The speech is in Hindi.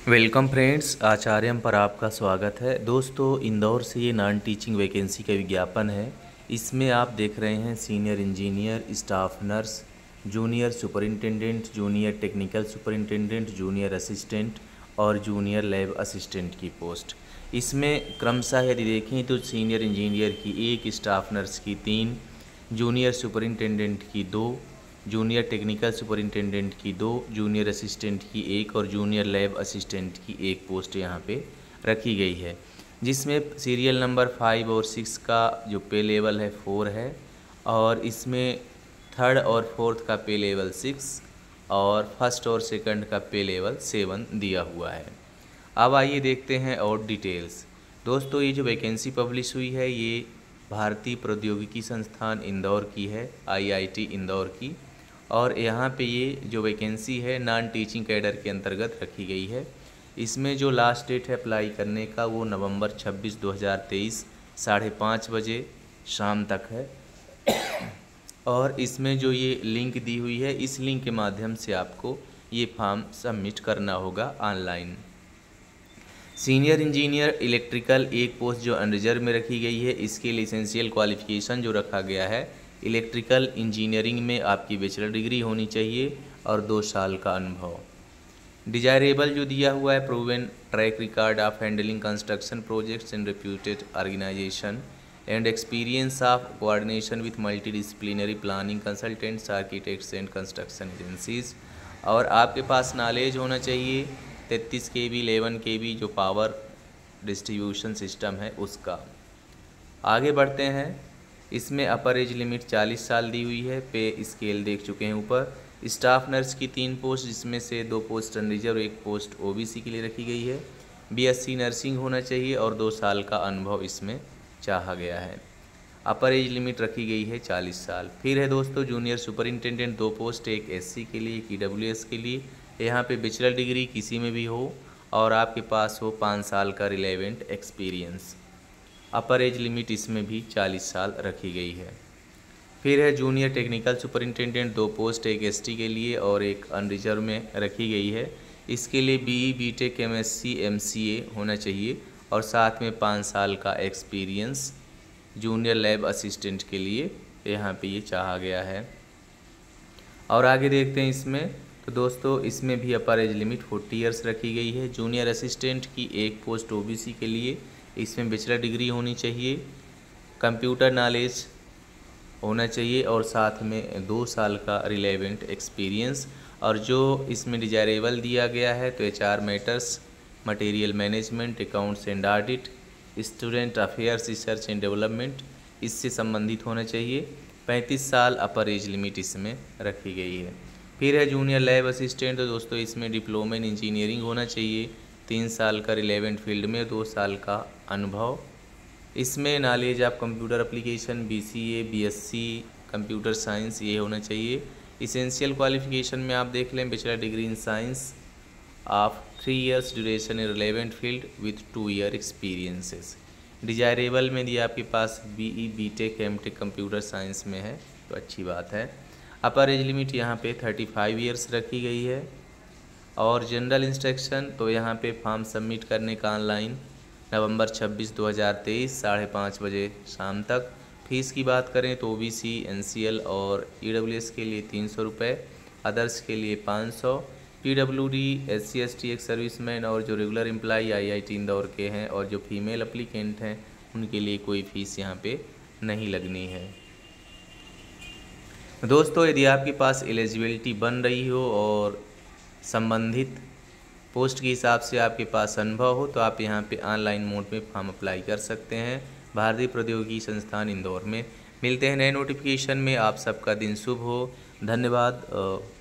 वेलकम फ्रेंड्स, आचार्यम पर आपका स्वागत है। दोस्तों, इंदौर से ये नॉन टीचिंग वैकेंसी का विज्ञापन है। इसमें आप देख रहे हैं senior engineer, staff nurse, junior superintendent, junior technical superintendent, junior assistant और जूनियर लैब असिस्टेंट की पोस्ट। इसमें क्रमशः यदि देखें तो सीनियर इंजीनियर की 1, स्टाफ नर्स की 3, जूनियर सुपरिंटेंडेंट की 2, जूनियर टेक्निकल सुपरिंटेंडेंट की 2, जूनियर असिस्टेंट की 1 और जूनियर लैब असिस्टेंट की 1 पोस्ट यहाँ पे रखी गई है, जिसमें सीरियल नंबर 5 और 6 का जो पे लेवल है 4 है और इसमें 3rd और 4th का पे लेवल 6 और 1st और 2nd का पे लेवल 7 दिया हुआ है। अब आइए देखते हैं और डिटेल्स। दोस्तों, ये जो वैकेंसी पब्लिश हुई है ये भारतीय प्रौद्योगिकी संस्थान इंदौर की है, IIT इंदौर की, और यहाँ पे ये जो वैकेंसी है नॉन टीचिंग कैडर के अंतर्गत रखी गई है। इसमें जो लास्ट डेट है अप्लाई करने का वो नवंबर 26, 2023 5:30 बजे शाम तक है। और इसमें जो ये लिंक दी हुई है, इस लिंक के माध्यम से आपको ये फॉर्म सबमिट करना होगा online. Senior engineer electrical 1 post जो अनरिजर्व में रखी गई है, इसके लिए एसेंशियल क्वालिफिकेशन जो रखा गया है, इलेक्ट्रिकल इंजीनियरिंग में आपकी बैचलर डिग्री होनी चाहिए और 2 साल का अनुभव। डिजायरेबल जो दिया हुआ है, proven track record of handling construction projects in reputed organisation and experience of coordination with multidisciplinary planning consultants, architects and construction agencies. और आपके पास नॉलेज होना चाहिए 33 kV 11 kV जो पावर डिस्ट्रीब्यूशन सिस्टम है उसका। आगे बढ़ते हैं। इसमें अपर एज लिमिट 40 साल दी हुई है। पे स्केल देख चुके हैं ऊपर। स्टाफ नर्स की 3 पोस्ट, जिसमें से 2 पोस्ट अनरिजर्व, 1 पोस्ट OBC के लिए रखी गई है। BSc नर्सिंग होना चाहिए और 2 साल का अनुभव इसमें चाहा गया है। अपर एज लिमिट रखी गई है 40 साल। फिर है दोस्तों जूनियर सुपरिंटेंडेंट 2 पोस्ट, एक SC के लिए, एक EWS के लिए। यहाँ पे बैचलर डिग्री किसी में भी हो और आपके पास हो 5 साल का relevant experience. Upper age limit इसमें भी 40 साल रखी गई है। फिर है जूनियर टेक्निकल सुपरिंटेंडेंट 2 पोस्ट, एक ST के लिए और एक अनरिजर्व में रखी गई है। इसके लिए BE BTech MSc MCA होना चाहिए और साथ में 5 साल का एक्सपीरियंस। जूनियर लैब असिस्टेंट के लिए यहाँ पे ये चाहा गया है। और आगे देखते हैं इसमें, तो दोस्तों इसमें भी अपर एज लिमिट 40 ईयर्स रखी गई है। जूनियर असिस्टेंट की 1 पोस्ट OBC के लिए, इसमें बैचलर डिग्री होनी चाहिए, कंप्यूटर नॉलेज होना चाहिए और साथ में 2 साल का रिलेवेंट एक्सपीरियंस। और जो इसमें डिजायरेबल दिया गया है तो HR matters, material management, accounts and audit, student affairs, research and development, इससे संबंधित होना चाहिए। 35 साल अपर एज लिमिट इसमें रखी गई है। फिर है जूनियर लैब असिस्टेंट, तो दोस्तों इसमें डिप्लोमा इन इंजीनियरिंग होना चाहिए, 3 साल का रिलेवेंट फील्ड में, 2 साल का अनुभव। इसमें knowledge of computer application, BCA BSc computer science ये होना चाहिए। इसेंशियल क्वालिफिकेशन में आप देख लें bachelor degree in science of 3 years duration in relevant field with 2 year experiences. Desirable में दिया आपके पास BE BTech MTech computer science में है तो अच्छी बात है। अपर एज लिमिट यहाँ पे 35 ईयर्स रखी गई है। और जनरल इंस्ट्रक्शन तो यहाँ पे फॉर्म सबमिट करने का ऑनलाइन नवंबर 26, 2023 5:30 बजे शाम तक। फ़ीस की बात करें तो OBC NCL और EWS के लिए 300 रुपये, अदर्स के लिए 500, PWD SC ST एक सर्विसमैन और जो रेगुलर एम्प्लाई IIT इंदौर के हैं और जो फीमेल अप्लीकेंट हैं उनके लिए कोई फ़ीस यहाँ पे नहीं लगनी है। दोस्तों, यदि आपके पास एलिजिबिलिटी बन रही हो और संबंधित पोस्ट के हिसाब से आपके पास अनुभव हो तो आप यहाँ पे ऑनलाइन मोड में फॉर्म अप्लाई कर सकते हैं भारतीय प्रौद्योगिकी संस्थान इंदौर में। मिलते हैं नए नोटिफिकेशन में। आप सबका दिन शुभ हो। धन्यवाद।